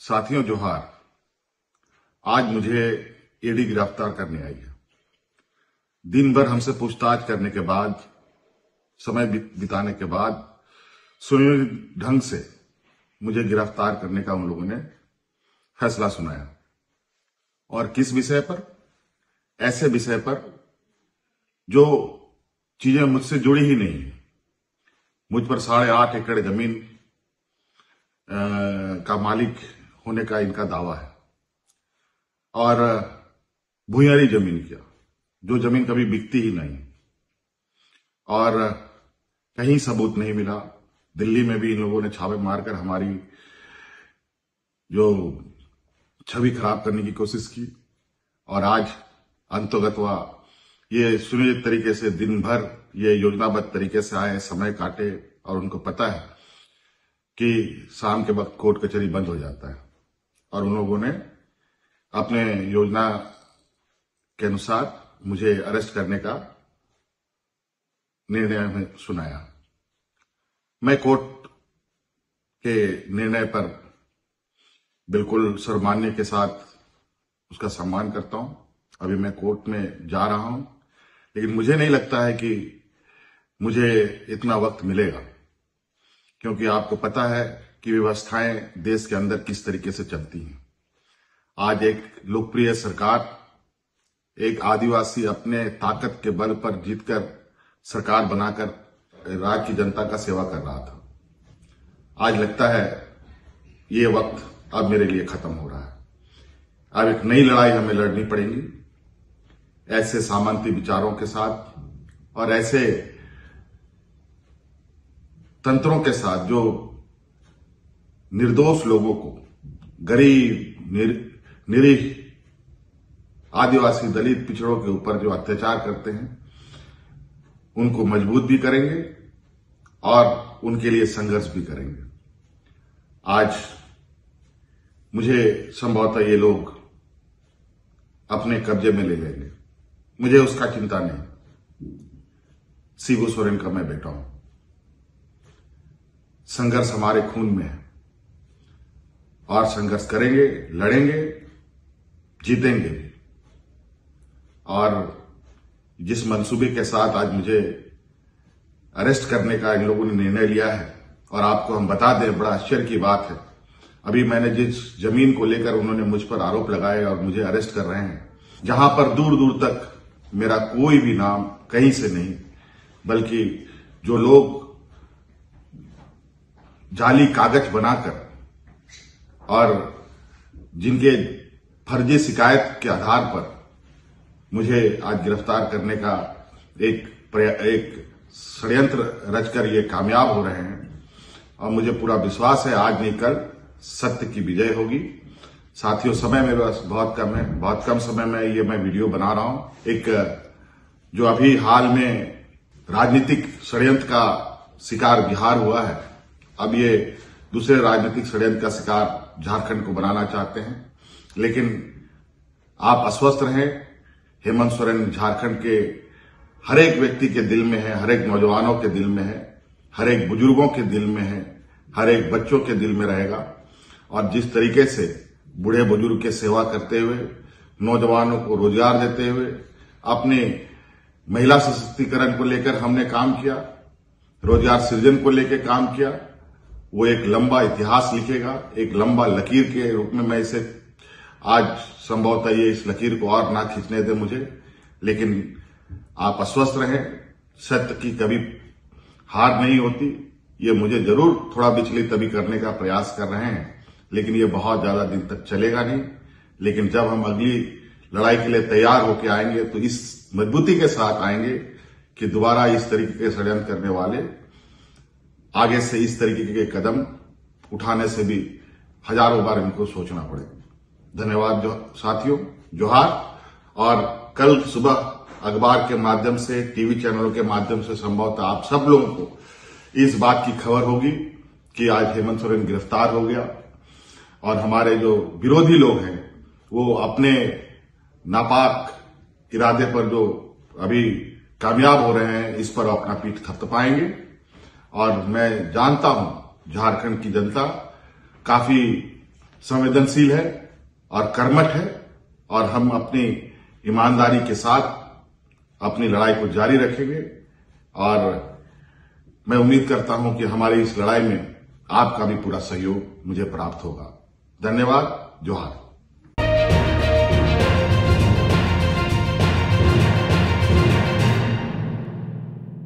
साथियों जोहार। आज मुझे ईडी गिरफ्तार करने आई है। दिन भर हमसे पूछताछ करने के बाद, समय बिताने के बाद सुनियोजित ढंग से मुझे गिरफ्तार करने का उन लोगों ने फैसला सुनाया। और किस विषय पर? ऐसे विषय पर जो चीजें मुझसे जुड़ी ही नहीं है। मुझ पर 8.5 एकड़ जमीन का मालिक होने का इनका दावा है और भूयरी जमीन किया, जो जमीन कभी बिकती ही नहीं और कहीं सबूत नहीं मिला। दिल्ली में भी इन लोगों ने छापे मारकर हमारी जो छवि खराब करने की कोशिश की और आज अंतोगत्वा ये सुनियोजित तरीके से दिन भर ये योजनाबद्ध तरीके से आए, समय काटे और उनको पता है कि शाम के वक्त कोर्ट कचहरी बंद हो जाता है और उन लोगों ने अपने योजना के अनुसार मुझे अरेस्ट करने का निर्णय हमें सुनाया। मैं कोर्ट के निर्णय पर बिल्कुल सर्वमान्य के साथ उसका सम्मान करता हूं। अभी मैं कोर्ट में जा रहा हूं, लेकिन मुझे नहीं लगता है कि मुझे इतना वक्त मिलेगा, क्योंकि आपको पता है कि व्यवस्थाएं देश के अंदर किस तरीके से चलती हैं। आज एक लोकप्रिय सरकार, एक आदिवासी अपने ताकत के बल पर जीतकर सरकार बनाकर राज्य की जनता का सेवा कर रहा था। आज लगता है ये वक्त अब मेरे लिए खत्म हो रहा है। अब एक नई लड़ाई हमें लड़नी पड़ेगी, ऐसे सामंती विचारों के साथ और ऐसे तंत्रों के साथ जो निर्दोष लोगों को, गरीब, निरीह, आदिवासी, दलित, पिछड़ों के ऊपर जो अत्याचार करते हैं, उनको मजबूत भी करेंगे और उनके लिए संघर्ष भी करेंगे। आज मुझे संभवतः ये लोग अपने कब्जे में ले लेंगे, मुझे उसका चिंता नहीं। शिबू सोरेन का मैं बेटा हूं। संघर्ष हमारे खून में है और संघर्ष करेंगे, लड़ेंगे, जीतेंगे भी। और जिस मंसूबे के साथ आज मुझे अरेस्ट करने का इन लोगों ने निर्णय लिया है, और आपको हम बता दें, बड़ा आश्चर्य की बात है, अभी मैंने जिस जमीन को लेकर उन्होंने मुझ पर आरोप लगाए और मुझे अरेस्ट कर रहे हैं, जहां पर दूर दूर तक मेरा कोई भी नाम कहीं से नहीं, बल्कि जो लोग जाली कागज बनाकर और जिनके फर्जी शिकायत के आधार पर मुझे आज गिरफ्तार करने का एक षड्यंत्र रचकर ये कामयाब हो रहे हैं। और मुझे पूरा विश्वास है आज नहीं कल सत्य की विजय होगी। साथियों, समय मेरे पास बहुत कम है, बहुत कम समय में ये मैं वीडियो बना रहा हूं। एक जो अभी हाल में राजनीतिक षड्यंत्र का शिकार बिहार हुआ है, अब ये दूसरे राजनीतिक षड्यंत्र का शिकार झारखंड को बनाना चाहते हैं। लेकिन आप अस्वस्थ रहें। हेमंत सोरेन झारखंड के हर एक व्यक्ति के दिल में है, हर एक नौजवानों के दिल में है, हर एक बुजुर्गों के दिल में है, हर एक बच्चों के दिल में रहेगा। और जिस तरीके से बूढ़े बुजुर्ग की सेवा करते हुए, नौजवानों को रोजगार देते हुए, अपने महिला सशक्तिकरण को लेकर हमने काम किया, रोजगार सृजन को लेकर काम किया, वो एक लंबा इतिहास लिखेगा। एक लंबा लकीर के रूप में मैं इसे आज संभवतः ये इस लकीर को और ना खींचने दे मुझे। लेकिन आप अस्वस्थ रहें, सत्य की कभी हार नहीं होती। ये मुझे जरूर थोड़ा विचलित अभी करने का प्रयास कर रहे हैं, लेकिन ये बहुत ज्यादा दिन तक चलेगा नहीं। लेकिन जब हम अगली लड़ाई के लिए तैयार होकर आएंगे तो इस मजबूती के साथ आएंगे कि दोबारा इस तरीके के षड्यंत्र करने वाले आगे से इस तरीके के कदम उठाने से भी हजारों बार इनको सोचना पड़ेगा। धन्यवाद साथियों, जोहार। और कल सुबह अखबार के माध्यम से, टीवी चैनलों के माध्यम से संभवतः आप सब लोगों को इस बात की खबर होगी कि आज हेमंत सोरेन गिरफ्तार हो गया और हमारे जो विरोधी लोग हैं वो अपने नापाक इरादे पर जो अभी कामयाब हो रहे हैं, इस पर अपना पीठ थपथपाएंगे। और मैं जानता हूं झारखंड की जनता काफी संवेदनशील है और कर्मठ है और हम अपनी ईमानदारी के साथ अपनी लड़ाई को जारी रखेंगे और मैं उम्मीद करता हूं कि हमारी इस लड़ाई में आपका भी पूरा सहयोग मुझे प्राप्त होगा। धन्यवाद। जोहार।